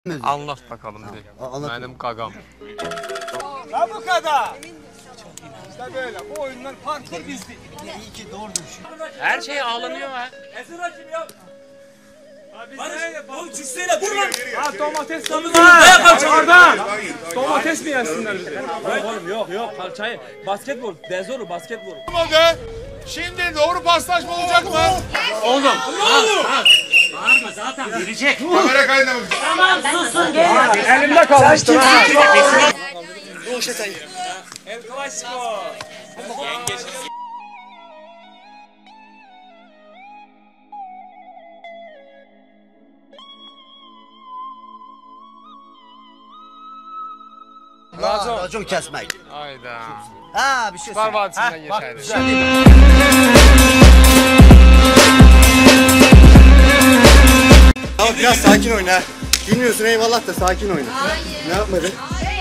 Anlat bakalım bir. Benim kagam. Ha bu kadar. İşte böyle. Bu oyundan parkur bizdi. İyi ki doğurdun şu. Her şey ağlanıyor ha. Esra kim ya? Bu cüsseyle vur lan. Ha domates sanırım. Domates mi yesinler bize? Oğlum yok kalçayı. Basketbol, dezolu basketbol. Şimdi doğru paslaşma olacak mı? Oğlum. Bağırma zaten verecek. Kamera kaydına bak. Tamam susun gelin. Elimde kalmıştı ha. El Clasico. Racon kesmek. Hayda. Ha bir şey Var söyle. vadisinden geçerdi. Güzel değil mi? Tamam biraz sakin oyna. Bilmiyorsun eyvallah da sakin oyna. Ne yapmadın?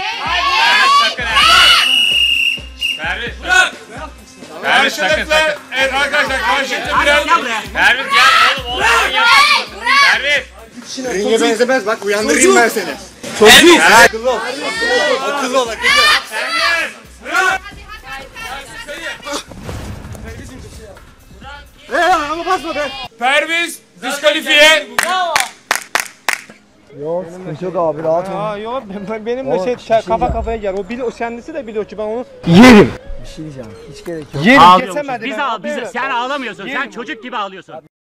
Perviz sakın sakın. Evet arkadaşlar karşılıklı birer. Perviz gel oğlum Perviz. Ringe benzemez bak uyandırayım ben seni. Çocuk. Akıllı ol. Akıllı ol akıllı. Ama basma be. Perviz diskalifiye. Yok sıkıntı yok abi rahat ol. Aa yok benim de kafa kafaya gel. O kendisi de biliyor ki ben onu Bir şey diyeceğim hiç gerek yok. yerim Ağlıyormuşuz. kesemedi. Sen ağlamıyorsun. Sen çocuk gibi ağlıyorsun.